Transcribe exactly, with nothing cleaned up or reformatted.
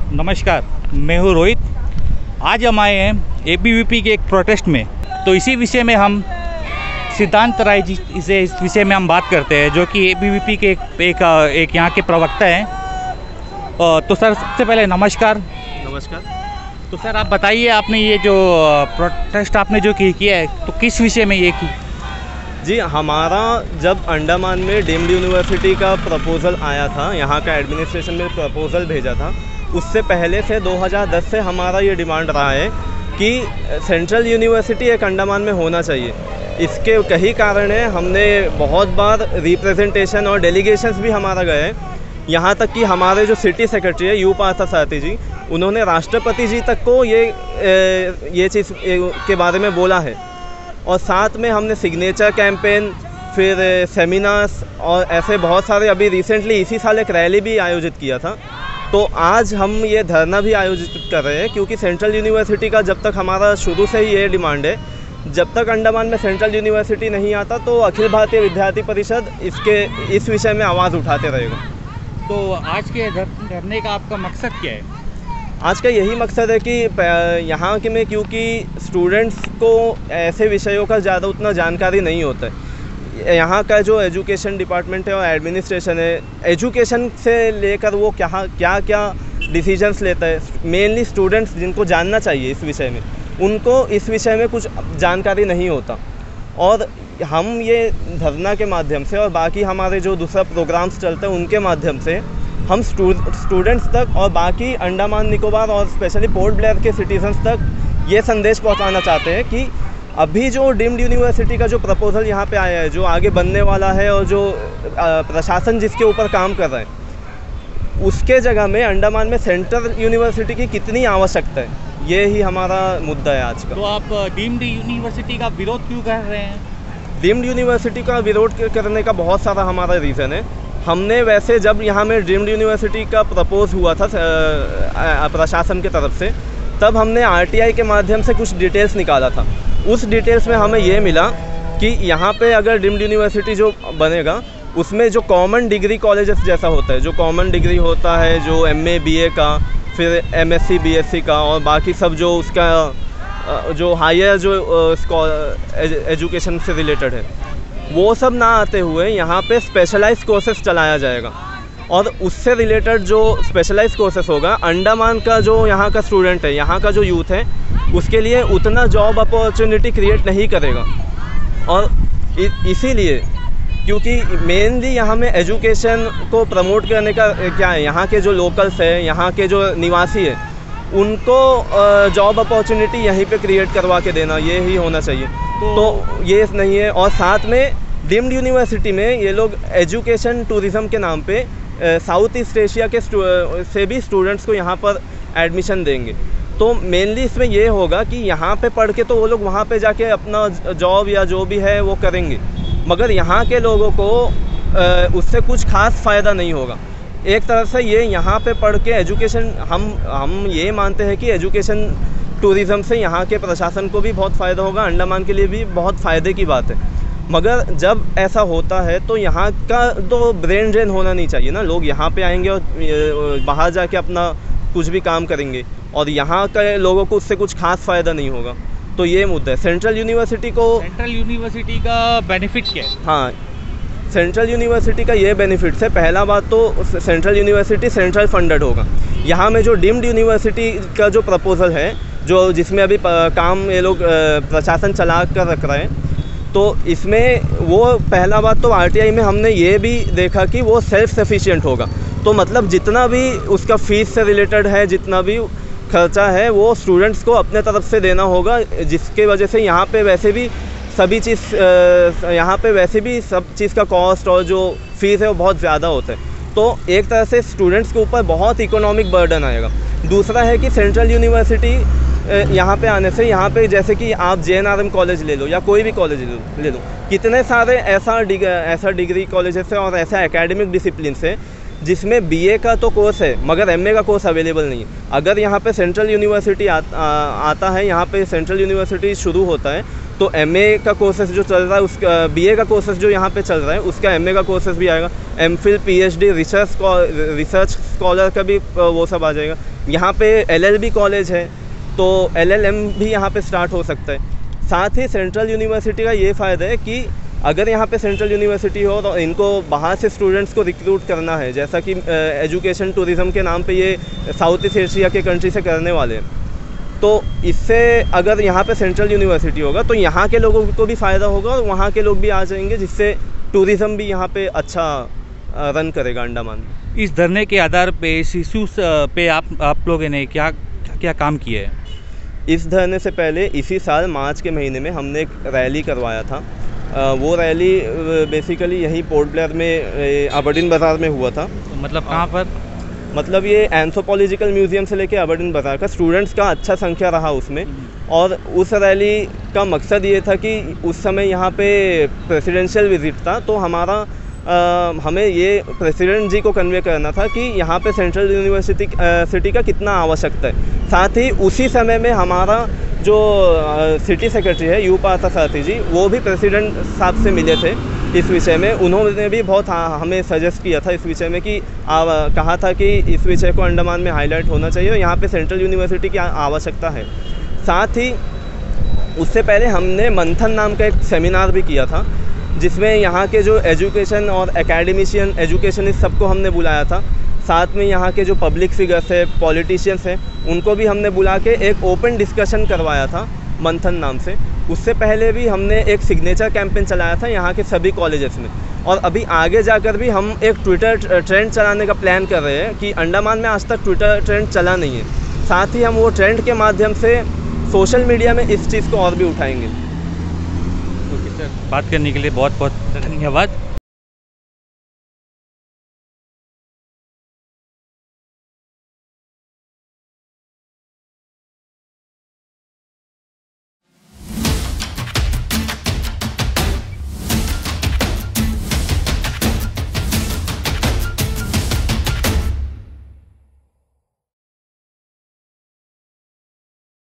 नमस्कार, मैं हूँ रोहित। आज हम आए हैं एबीवीपी के एक प्रोटेस्ट में, तो इसी विषय में हम सिद्धांत राय जी से इस विषय में हम बात करते हैं, जो कि एबीवीपी के एक एक, एक यहाँ के प्रवक्ता हैं। तो सर, सबसे पहले नमस्कार। नमस्कार। तो सर, आप बताइए, आपने ये जो प्रोटेस्ट आपने जो की किया है, तो किस विषय में ये की? जी, हमारा जब अंडमान में डीम्ड यूनिवर्सिटी का प्रपोज़ल आया था, यहाँ का एडमिनिस्ट्रेशन में प्रपोज़ल भेजा था, उससे पहले से दो हज़ार दस से हमारा ये डिमांड रहा है कि सेंट्रल यूनिवर्सिटी एक अंडमान में होना चाहिए। इसके कई कारण हैं। हमने बहुत बार रिप्रेजेंटेशन और डेलीगेशंस भी हमारा गए हैं, यहाँ तक कि हमारे जो सिटी सेक्रेटरी है यू पार्थ सारथी जी, उन्होंने राष्ट्रपति जी तक को ये ये चीज़ के बारे में बोला है। और साथ में हमने सिग्नेचर कैंपेन, फिर सेमिनार्स और ऐसे बहुत सारे, अभी रिसेंटली इसी साल एक रैली भी आयोजित किया था। तो आज हम ये धरना भी आयोजित कर रहे हैं, क्योंकि सेंट्रल यूनिवर्सिटी का जब तक हमारा शुरू से ही ये डिमांड है, जब तक अंडमान में सेंट्रल यूनिवर्सिटी नहीं आता तो अखिल भारतीय विद्यार्थी परिषद इसके इस विषय में आवाज़ उठाते रहेगा। तो आज के धरने का आपका मकसद क्या है? आज का यही मकसद है कि यहाँ के में, क्योंकि स्टूडेंट्स को ऐसे विषयों का ज़्यादा उतना जानकारी नहीं होता है। यहाँ का जो एजुकेशन डिपार्टमेंट है और एडमिनिस्ट्रेशन है, एजुकेशन से लेकर वो क्या क्या क्या डिसीजंस लेता है, मेनली स्टूडेंट्स जिनको जानना चाहिए इस विषय में, उनको इस विषय में कुछ जानकारी नहीं होता। और हम ये धरना के माध्यम से और बाकी हमारे जो दूसरा प्रोग्राम्स चलते हैं उनके माध्यम से हम स्टूडेंट्स तक और बाकी अंडमान निकोबार और स्पेशली पोर्ट ब्लेयर के सिटीजन्स तक ये संदेश पहुंचाना चाहते हैं कि अभी जो डीम्ड यूनिवर्सिटी का जो प्रपोज़ल यहाँ पे आया है, जो आगे बनने वाला है और जो प्रशासन जिसके ऊपर काम कर रहा है, उसके जगह में अंडमान में सेंट्रल यूनिवर्सिटी की कितनी आवश्यकता है, ये ही हमारा मुद्दा है आज का। तो आप डीम्ड यूनिवर्सिटी का विरोध क्यों कर रहे हैं? डीम्ड यूनिवर्सिटी का विरोध करने का बहुत सारा हमारा रीज़न है। हमने वैसे जब यहाँ में डीम्ड यूनिवर्सिटी का प्रपोज हुआ था प्रशासन की तरफ से, तब हमने आरटीआई के माध्यम से कुछ डिटेल्स निकाला था। उस डिटेल्स में हमें ये मिला कि यहाँ पे अगर डीम्ड यूनिवर्सिटी जो बनेगा, उसमें जो कॉमन डिग्री कॉलेजेस जैसा होता है, जो कॉमन डिग्री होता है, जो एमए बीए का, फिर एमएससी बीएससी का और बाकी सब जो उसका जो हायर जो एजुकेशन से रिलेटेड है, वो सब ना आते हुए यहाँ पे स्पेशलाइज्ड कोर्सेज चलाया जाएगा। और उससे रिलेटेड जो स्पेशलाइज्ड कोर्सेज होगा, अंडमान का जो यहाँ का स्टूडेंट है, यहाँ का जो यूथ है, उसके लिए उतना जॉब अपॉर्चुनिटी क्रिएट नहीं करेगा। और इसीलिए, क्योंकि मेनली यहाँ में एजुकेशन को प्रमोट करने का क्या है, यहाँ के जो लोकल्स है, यहाँ के जो निवासी है, उनको जॉब अपॉर्चुनिटी यहीं पे क्रिएट करवा के देना, ये ही होना चाहिए। तो, तो ये नहीं है। और साथ में डीम्ड यूनिवर्सिटी में ये लोग एजुकेशन टूरिज़्म के नाम पे साउथ ईस्ट एशिया के से भी स्टूडेंट्स को यहाँ पर एडमिशन देंगे। तो मेनली इसमें ये होगा कि यहाँ पे पढ़ के तो वो लोग वहाँ पे जाके अपना जॉब या जो भी है वो करेंगे, मगर यहाँ के लोगों को उससे कुछ खास फ़ायदा नहीं होगा। एक तरह से ये यहाँ पे पढ़ के एजुकेशन, हम हम ये मानते हैं कि एजुकेशन टूरिज़्म से यहाँ के प्रशासन को भी बहुत फ़ायदा होगा, अंडमान के लिए भी बहुत फ़ायदे की बात है। मगर जब ऐसा होता है तो यहाँ का तो ब्रेन ड्रेन होना नहीं चाहिए ना। लोग यहाँ पे आएंगे और बाहर जाके अपना कुछ भी काम करेंगे और यहाँ के लोगों को उससे कुछ खास फ़ायदा नहीं होगा। तो ये मुद्दा है। सेंट्रल यूनिवर्सिटी को सेंट्रल यूनिवर्सिटी का बेनिफिट क्या है? हाँ, सेंट्रल यूनिवर्सिटी का ये बेनिफिट्स है। पहला बात तो सेंट्रल यूनिवर्सिटी सेंट्रल फंडेड होगा। यहाँ में जो डीम्ड यूनिवर्सिटी का जो प्रपोज़ल है, जो जिसमें अभी काम ये लोग प्रशासन चला कर रख रहे हैं, तो इसमें वो पहला बात तो आरटीआई में हमने ये भी देखा कि वो सेल्फ सफिशिएंट होगा। तो मतलब जितना भी उसका फ़ीस से रिलेटेड है, जितना भी खर्चा है, वो स्टूडेंट्स को अपने तरफ से देना होगा, जिसके वजह से यहाँ पे वैसे भी सभी चीज़ यहाँ पे वैसे भी सब चीज़ का कॉस्ट और जो फ़ीस है वो बहुत ज़्यादा होता है। तो एक तरह से स्टूडेंट्स के ऊपर बहुत इकोनॉमिक बर्डन आएगा। दूसरा है कि सेंट्रल यूनिवर्सिटी यहाँ पे आने से, यहाँ पे जैसे कि आप J N R M college ले लो या कोई भी कॉलेज ले लो, कितने सारे ऐसा डिग, ऐसा डिग्री कॉलेजेस है और ऐसा एकेडमिक डिसिप्लिन है जिसमें बीए का तो कोर्स है मगर एमए का कोर्स अवेलेबल नहीं है। अगर यहाँ पे सेंट्रल यूनिवर्सिटी आ, आ, आता है, यहाँ पे सेंट्रल यूनिवर्सिटी शुरू होता है, तो एमए का कोर्सेज जो चल रहा है उसका, बीए का कोर्सेज जो यहाँ पे चल रहा है उसका एमए का कोर्सेज भी आएगा, MPhil, PhD, research research scholar का भी वो सब आ जाएगा। यहाँ पे एलएलबी कॉलेज है तो एलएलएम भी यहाँ पे स्टार्ट हो सकता है। साथ ही सेंट्रल यूनिवर्सिटी का ये फ़ायदा है कि अगर यहाँ पे सेंट्रल यूनिवर्सिटी हो तो इनको बाहर से स्टूडेंट्स को रिक्रूट करना है, जैसा कि एजुकेशन टूरिज़्म के नाम पे ये साउथ ईस्ट एशिया के कंट्री से करने वाले हैं। तो इससे अगर यहाँ पे सेंट्रल यूनिवर्सिटी होगा तो यहाँ के लोगों को भी फ़ायदा होगा और वहाँ के लोग भी आ जाएंगे, जिससे टूरिज़्म भी यहाँ पे अच्छा रन करेगा अंडमान में। इस धरने के आधार पे इस इशूज़ पे आप आप लोगों ने क्या क्या काम किए हैं? इस धरने से पहले इसी साल मार्च के महीने में हमने एक रैली करवाया था। वो रैली बेसिकली यहीं पोर्ट ब्लेयर में अबरडीन बाज़ार में हुआ था। तो मतलब कहाँ पर? मतलब ये एंथ्रोपोलॉजिकल म्यूज़ियम से लेके अबरडीन बाज़ार का स्टूडेंट्स का अच्छा संख्या रहा उसमें। और उस रैली का मकसद ये था कि उस समय यहाँ पे प्रेसिडेंशियल विज़िट था, तो हमारा आ, हमें ये प्रेसिडेंट जी को कन्वे करना था कि यहाँ पे सेंट्रल यूनिवर्सिटी सिटी का कितना आवश्यकता है। साथ ही उसी समय में हमारा जो सिटी सेक्रेटरी है यू पार्था सारथी जी, वो भी प्रेसिडेंट साहब से मिले थे इस विषय में। उन्होंने भी बहुत हमें सजेस्ट किया था इस विषय में कि आ, कहा था कि इस विषय को अंडमान में हाईलाइट होना चाहिए और यहाँ पे सेंट्रल यूनिवर्सिटी की आवश्यकता है। साथ ही उससे पहले हमने मंथन नाम का एक सेमिनार भी किया था, जिसमें यहाँ के जो एजुकेशन और एकेडमिशियन एजुकेशनिस्ट सबको हमने बुलाया था। साथ में यहाँ के जो पब्लिक फिगर्स है, पॉलिटिशियंस हैं, उनको भी हमने बुला के एक ओपन डिस्कशन करवाया था मंथन नाम से। उससे पहले भी हमने एक सिग्नेचर कैंपेन चलाया था यहाँ के सभी कॉलेजेस में। और अभी आगे जाकर भी हम एक ट्विटर ट्रेंड चलाने का प्लान कर रहे हैं कि अंडमान में आज तक ट्विटर ट्रेंड चला नहीं है। साथ ही हम वो ट्रेंड के माध्यम से सोशल मीडिया में इस चीज़ को और भी उठाएंगे। ओके सर, बात करने के लिए बहुत बहुत धन्यवाद।